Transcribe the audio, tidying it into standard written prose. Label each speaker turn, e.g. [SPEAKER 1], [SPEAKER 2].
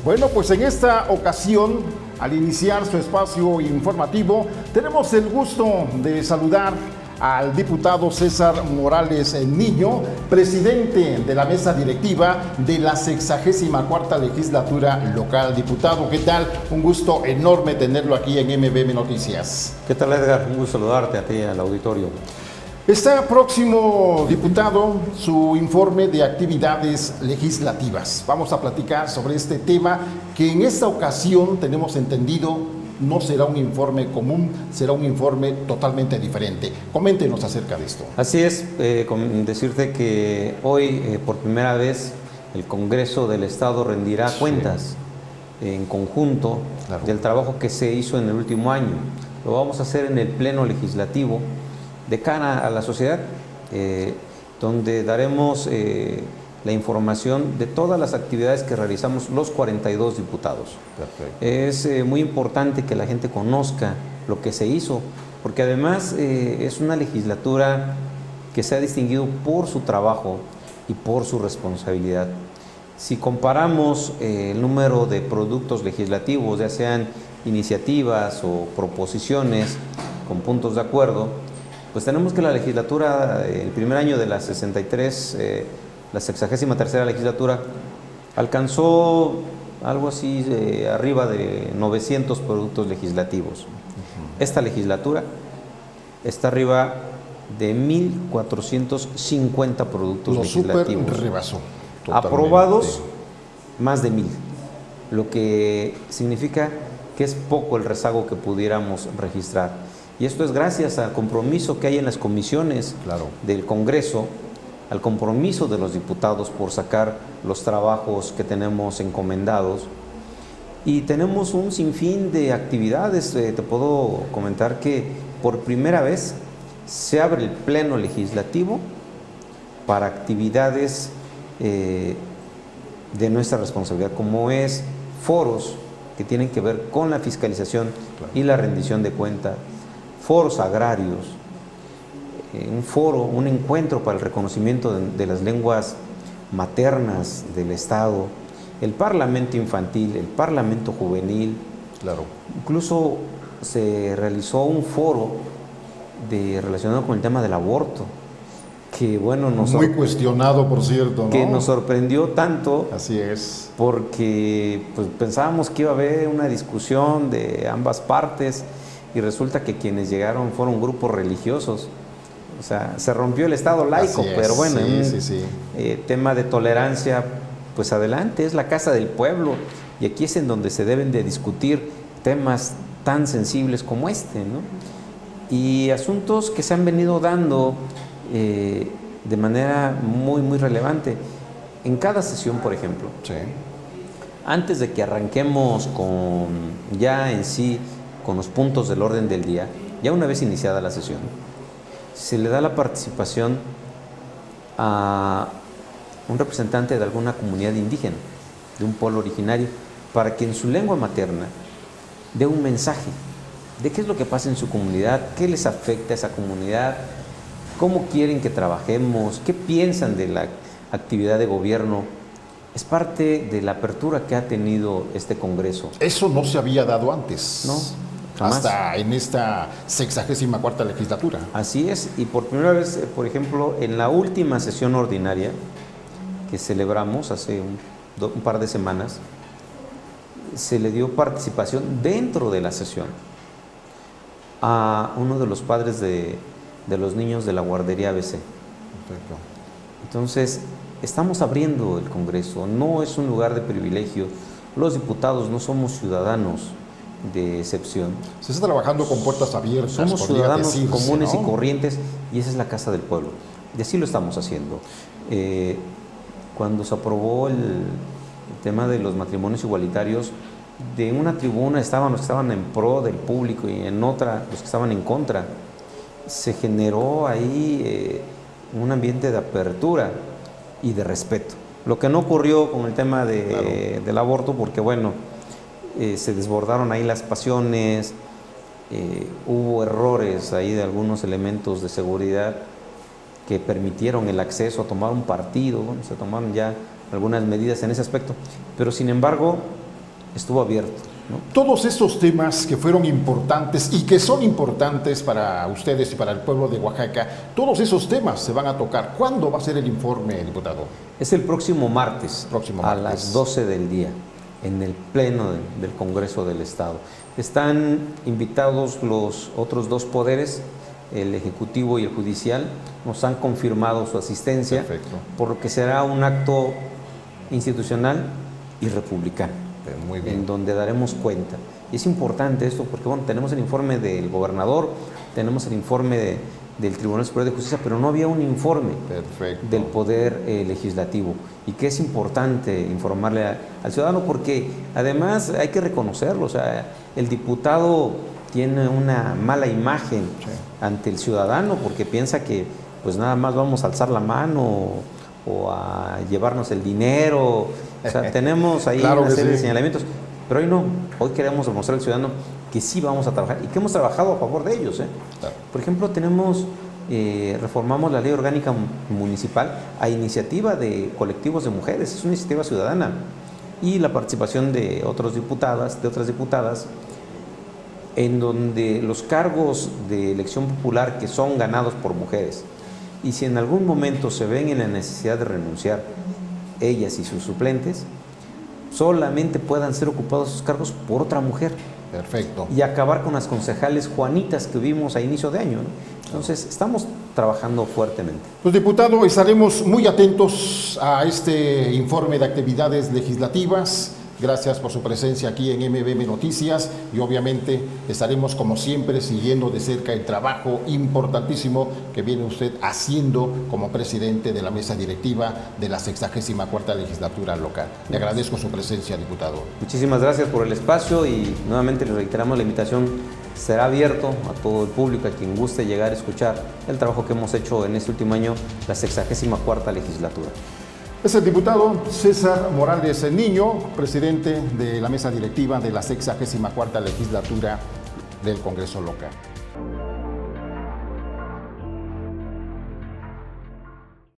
[SPEAKER 1] Bueno, pues en esta ocasión, al iniciar su espacio informativo, tenemos el gusto de saludar al diputado César Morales Niño, presidente de la mesa directiva de la 64ª legislatura local. Diputado, ¿qué tal? Un gusto enorme tenerlo aquí en MBM Noticias.
[SPEAKER 2] ¿Qué tal, Edgar? Un gusto saludarte a ti y al auditorio.
[SPEAKER 1] Está próximo, diputado, su informe de actividades legislativas. Vamos a platicar sobre este tema que en esta ocasión tenemos entendido no será un informe común, será un informe totalmente diferente. Coméntenos acerca de esto.
[SPEAKER 2] Así es, decirte que hoy por primera vez el Congreso del Estado rendirá cuentas en conjunto del trabajo que se hizo en el último año. Lo vamos a hacer en el Pleno Legislativo de cara a la sociedad, donde daremos la información de todas las actividades que realizamos los 42 diputados. Perfecto. Es muy importante que la gente conozca lo que se hizo, porque además es una legislatura que se ha distinguido por su trabajo y por su responsabilidad. Si comparamos el número de productos legislativos, ya sean iniciativas o proposiciones con puntos de acuerdo, pues tenemos que la legislatura, el primer año de la 63ª legislatura, alcanzó algo así arriba de 900 productos legislativos. Esta legislatura está arriba de 1.450 productos legislativos.
[SPEAKER 1] Super rebasó.
[SPEAKER 2] Aprobados, más de 1.000, lo que significa que es poco el rezago que pudiéramos registrar. Y esto es gracias al compromiso que hay en las comisiones del Congreso, al compromiso de los diputados por sacar los trabajos que tenemos encomendados. Y tenemos un sinfín de actividades. Te puedo comentar que por primera vez se abre el Pleno Legislativo para actividades de nuestra responsabilidad, como es foros que tienen que ver con la fiscalización y la rendición de cuentas, foros agrarios, un encuentro para el reconocimiento de las lenguas maternas del Estado, el Parlamento Infantil, el Parlamento Juvenil. Incluso se realizó un foro relacionado con el tema del aborto, que bueno,
[SPEAKER 1] muy cuestionado, por cierto, ¿no?
[SPEAKER 2] Que nos sorprendió tanto.
[SPEAKER 1] Así es.
[SPEAKER 2] Porque pues, pensábamos que iba a haber una discusión de ambas partes, y resulta que quienes llegaron fueron grupos religiosos. O sea, se rompió el Estado laico, pero bueno, tema de tolerancia, pues adelante, es la casa del pueblo, y aquí es en donde se deben de discutir temas tan sensibles como este, ¿no? Y asuntos que se han venido dando de manera muy relevante. En cada sesión, por ejemplo, antes de que arranquemos con los puntos del orden del día, ya una vez iniciada la sesión, se le da la participación a un representante de alguna comunidad indígena, de un pueblo originario, para que en su lengua materna dé un mensaje de qué es lo que pasa en su comunidad, qué les afecta a esa comunidad, cómo quieren que trabajemos, qué piensan de la actividad de gobierno. Es parte de la apertura que ha tenido este Congreso.
[SPEAKER 1] Eso no se había dado antes.
[SPEAKER 2] No, jamás.
[SPEAKER 1] Hasta en esta 64ª legislatura.
[SPEAKER 2] Así es, y por primera vez, por ejemplo, en la última sesión ordinaria que celebramos hace un par de semanas, se le dio participación dentro de la sesión a uno de los padres de los niños de la guardería ABC.
[SPEAKER 1] Perfecto.
[SPEAKER 2] Entonces, estamos abriendo el Congreso, no es un lugar de privilegio. Los diputados no somos ciudadanos de excepción.
[SPEAKER 1] Se está trabajando con puertas abiertas.
[SPEAKER 2] Somos ciudadanos comunes, ¿no?, y corrientes, y esa es la casa del pueblo. Y así lo estamos haciendo. Cuando se aprobó el tema de los matrimonios igualitarios, de una tribuna estaban los que estaban en pro del público y en otra los que estaban en contra. Se generó ahí un ambiente de apertura y de respeto. Lo que no ocurrió con el tema del aborto, porque bueno, se desbordaron ahí las pasiones, hubo errores ahí de algunos elementos de seguridad que permitieron el acceso a tomar un partido. Bueno, se tomaron ya algunas medidas en ese aspecto, pero sin embargo estuvo abierto, ¿no?
[SPEAKER 1] Todos estos temas que fueron importantes y que son importantes para ustedes y para el pueblo de Oaxaca, todos esos temas se van a tocar. ¿Cuándo va a ser el informe, diputado?
[SPEAKER 2] Es el próximo martes, a las 12 del día, en el Pleno del Congreso del Estado. Están invitados los otros dos poderes, el Ejecutivo y el Judicial. Nos han confirmado su asistencia.
[SPEAKER 1] Perfecto.
[SPEAKER 2] Por lo que será un acto institucional y republicano.
[SPEAKER 1] Muy bien.
[SPEAKER 2] En donde daremos cuenta. Y es importante esto porque, bueno, tenemos el informe del gobernador, tenemos el informe del Tribunal Superior de Justicia, pero no había un informe del Poder Legislativo. Y que es importante informarle al ciudadano porque, además, hay que reconocerlo, o sea, el diputado tiene una mala imagen ante el ciudadano porque piensa que, pues, nada más vamos a alzar la mano o a llevarnos el dinero. O sea, tenemos ahí una serie de señalamientos, pero hoy no. Hoy queremos demostrar al ciudadano que sí vamos a trabajar y que hemos trabajado a favor de ellos. Claro. Por ejemplo, reformamos la ley orgánica municipal a iniciativa de colectivos de mujeres, es una iniciativa ciudadana, y la participación de otras diputadas, en donde los cargos de elección popular que son ganados por mujeres, y si en algún momento se ven en la necesidad de renunciar, ellas y sus suplentes, solamente puedan ser ocupados esos cargos por otra mujer.
[SPEAKER 1] Perfecto.
[SPEAKER 2] Y acabar con las concejales Juanitas que vimos a inicio de año, ¿no? Entonces, estamos trabajando fuertemente.
[SPEAKER 1] Pues, diputado, estaremos muy atentos a este informe de actividades legislativas. Gracias por su presencia aquí en MBM Noticias y obviamente estaremos como siempre siguiendo de cerca el trabajo importantísimo que viene usted haciendo como presidente de la mesa directiva de la 64ª legislatura local. Le agradezco su presencia, diputado.
[SPEAKER 2] Muchísimas gracias por el espacio y nuevamente le reiteramos la invitación. Será abierto a todo el público, a quien guste llegar a escuchar el trabajo que hemos hecho en este último año, la 64ª legislatura.
[SPEAKER 1] Es el diputado César Morales Niño, presidente de la mesa directiva de la 64ª legislatura del Congreso local.